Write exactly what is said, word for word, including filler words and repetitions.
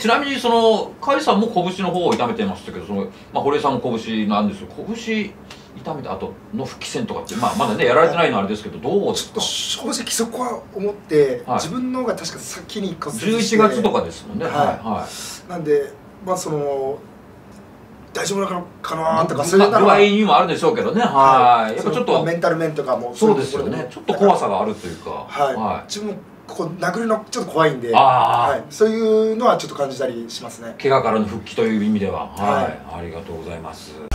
ちなみにその甲斐さんも拳の方を痛めてましたけど、その、まあ、堀江さんも拳なんですよ。拳痛めた後の復帰戦とかって、まあ、まだねやられてないのはあれですけど、どうですか？ 正直そこは思って、はい、自分の方が確か先に骨折してじゅういちがつとかですもんね。はい、はい、 なんでまあその大丈夫なのかなとか、そういう具合にもあるでしょうけどね。はい。やっぱちょっとメンタル面とかもそうですよね。ちょっと怖さがあるというか。 はい。自分もこう殴るのちょっと怖いんで、はい。そういうのはちょっと感じたりしますね。 怪我からの復帰という意味では、はい。ありがとうございます。